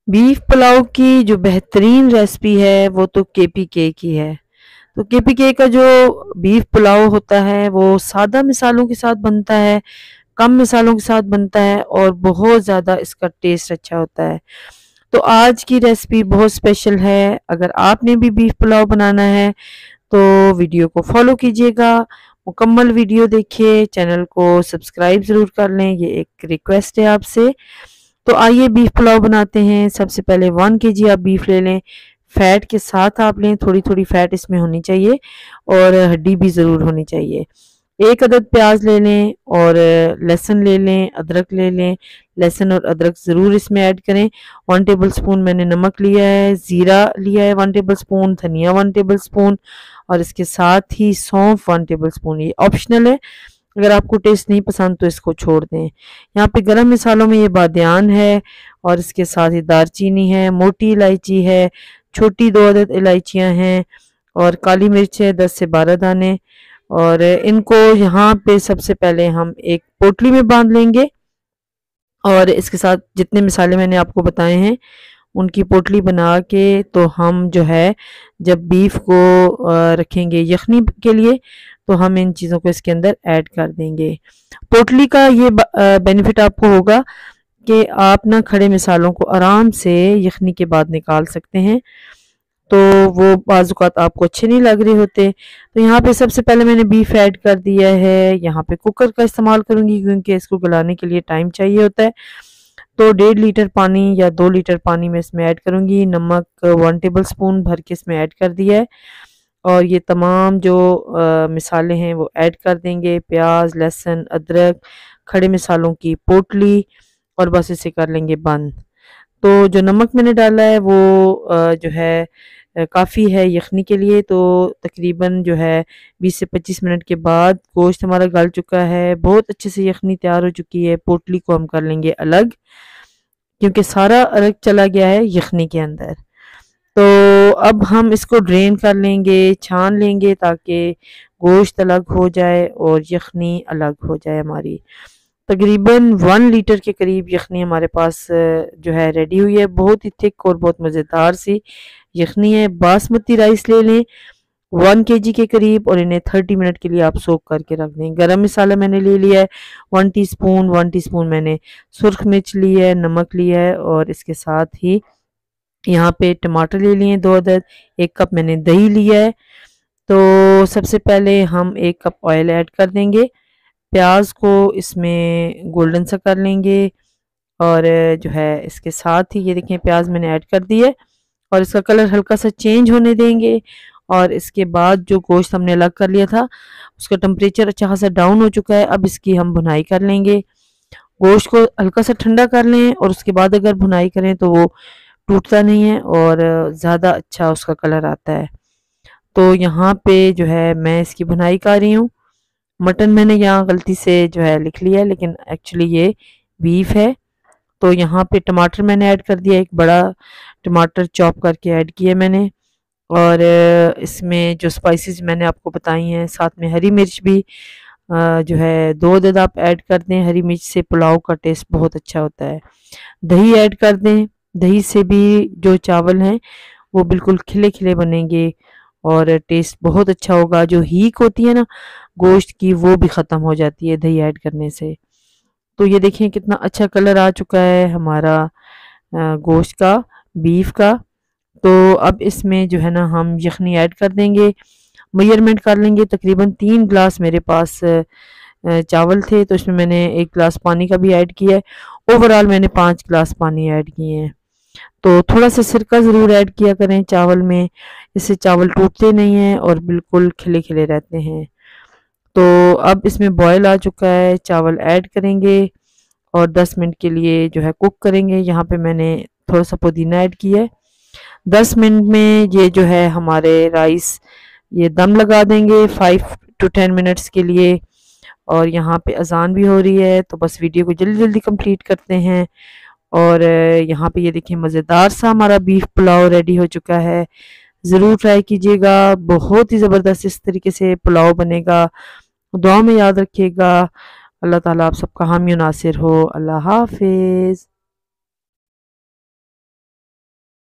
Beef pulao की जो बेहतरीन रेसिपी है वो तो केपीके की है। तो केपीके का जो बीफ पुलाव होता है वो सादा मिसालों के साथ बनता है, कम मिसालों के साथ बनता है और बहुत ज़्यादा इसका टेस्ट अच्छा होता है। तो आज की रेसिपी बहुत स्पेशल है। अगर आपने भी बीफ पुलाव बनाना है तो वीडियो को फॉलो कीजिएगा, मुकम्मल वीडियो देखिए, चैनल को सब्सक्राइब ज़रूर कर लें, ये एक रिक्वेस्ट है आपसे। तो आइए बीफ पुलाव बनाते हैं। सबसे पहले 1 केजी आप बीफ ले लें, फैट के साथ आप लें, थोड़ी थोड़ी फैट इसमें होनी चाहिए और हड्डी भी ज़रूर होनी चाहिए। 1 अदद प्याज ले लें और लहसुन ले लें, अदरक ले लें। लहसुन और अदरक ज़रूर इसमें ऐड करें। 1 टेबल स्पून मैंने नमक लिया है, ज़ीरा लिया है 1 टेबल स्पून, धनिया 1 टेबल स्पून और इसके साथ ही सौंफ 1 टेबल स्पून। ये ऑप्शनल है, अगर आपको टेस्ट नहीं पसंद तो इसको छोड़ दें। यहाँ पे गरम मसालों में ये बादियान है और इसके साथ ही दारचीनी है, मोटी इलायची है, छोटी 2 अदद इलायचियाँ हैं और काली मिर्च है 10 से 12 दाने। और इनको यहाँ पे सबसे पहले हम एक पोटली में बांध लेंगे और इसके साथ जितने मसाले मैंने आपको बताए हैं उनकी पोटली बना के तो हम जो है जब बीफ को रखेंगे यखनी के लिए तो हम इन चीज़ों को इसके अंदर ऐड कर देंगे। पोटली का ये बेनिफिट आपको होगा कि आप ना खड़े मसालों को आराम से यखनी के बाद निकाल सकते हैं, तो वो बाज़-औक़ात आपको अच्छे नहीं लग रहे होते। तो यहाँ पे सबसे पहले मैंने बीफ ऐड कर दिया है। यहाँ पे कुकर का इस्तेमाल करूँगी क्योंकि इसको गलाने के लिए टाइम चाहिए होता है। तो 1.5 लीटर पानी या 2 लीटर पानी मैं इसमें ऐड करूँगी। नमक 1 टेबल स्पून भर के इसमें ऐड कर दिया है और ये तमाम जो मिसाले हैं वो ऐड कर देंगे। प्याज, लहसुन, अदरक, खड़े मिसालों की पोटली और बस इसे कर लेंगे बंद। तो जो नमक मैंने डाला है वो जो है काफ़ी है यखनी के लिए। तो तकरीबन जो है 20 से 25 मिनट के बाद गोश्त हमारा गल चुका है, बहुत अच्छे से यखनी तैयार हो चुकी है। पोटली को हम कर लेंगे अलग क्योंकि सारा अरक चला गया है यखनी के अंदर। तो अब हम इसको ड्रेन कर लेंगे, छान लेंगे ताकि गोश्त अलग हो जाए और यखनी अलग हो जाए हमारी। तकरीबन 1 लीटर के करीब यखनी हमारे पास जो है रेडी हुई है। बहुत ही थिक और बहुत मज़ेदार सी यखनी है। बासमती राइस ले लें 1 केजी के करीब और इन्हें 30 मिनट के लिए आप सोक करके रख दें। गरम मसाला मैंने ले लिया है 1 टीस्पून मैंने सुर्ख मिर्च ली है, नमक लिया है और इसके साथ ही यहाँ पे टमाटर ले लिए 2 अदद, 1 कप मैंने दही लिया है। तो सबसे पहले हम 1 कप ऑयल ऐड कर देंगे। प्याज को इसमें गोल्डन सा कर लेंगे और जो है इसके साथ ही ये देखें प्याज मैंने ऐड कर दी है और इसका कलर हल्का सा चेंज होने देंगे। और इसके बाद जो गोश्त हमने अलग कर लिया था उसका टेम्परेचर अच्छा खासा डाउन हो चुका है। अब इसकी हम भुनाई कर लेंगे। गोश्त को हल्का सा ठंडा कर लें और उसके बाद अगर भुनाई करें तो वो टूटता नहीं है और ज़्यादा अच्छा उसका कलर आता है। तो यहाँ पे जो है मैं इसकी भुनाई कर रही हूँ। मटन मैंने यहाँ गलती से जो है लिख लिया है लेकिन एक्चुअली ये बीफ है। तो यहाँ पे टमाटर मैंने ऐड कर दिया, एक बड़ा टमाटर चॉप करके ऐड किया मैंने और इसमें जो स्पाइसेस मैंने आपको बताई हैं साथ में हरी मिर्च भी जो है 2 अदद आप ऐड कर दें। हरी मिर्च से पुलाव का टेस्ट बहुत अच्छा होता है। दही ऐड कर दें, दही से भी जो चावल हैं वो बिल्कुल खिले खिले बनेंगे और टेस्ट बहुत अच्छा होगा। जो हीक होती है ना गोश्त की वो भी ख़त्म हो जाती है दही ऐड करने से। तो ये देखें कितना अच्छा कलर आ चुका है हमारा गोश्त का, बीफ का। तो अब इसमें जो है ना हम यखनी ऐड कर देंगे। मेजरमेंट कर लेंगे, तकरीबन 3 गिलास मेरे पास चावल थे तो इसमें मैंने 1 गिलास पानी का भी ऐड किया है। ओवरऑल मैंने 5 गिलास पानी ऐड किए हैं। तो थोड़ा सा सिरका ज़रूर ऐड किया करें चावल में, इससे चावल टूटते नहीं हैं और बिल्कुल खिले खिले रहते हैं। तो अब इसमें बॉयल आ चुका है, चावल ऐड करेंगे और 10 मिनट के लिए जो है कुक करेंगे। यहाँ पे मैंने थोड़ा सा पुदीना ऐड किया है। 10 मिनट में ये जो है हमारे राइस ये दम लगा देंगे 5 to 10 मिनट्स के लिए। और यहाँ पे अजान भी हो रही है तो बस वीडियो को जल्दी जल्दी कंप्लीट करते हैं। और यहाँ पे ये देखिए मज़ेदार सा हमारा बीफ पुलाव रेडी हो चुका है। ज़रूर ट्राई कीजिएगा, बहुत ही ज़बरदस्त इस तरीके से पुलाव बनेगा। दुआ में याद रखिएगा। अल्लाह ताला आप सबका हामी नासिर हो। अल्लाह हाफिज़।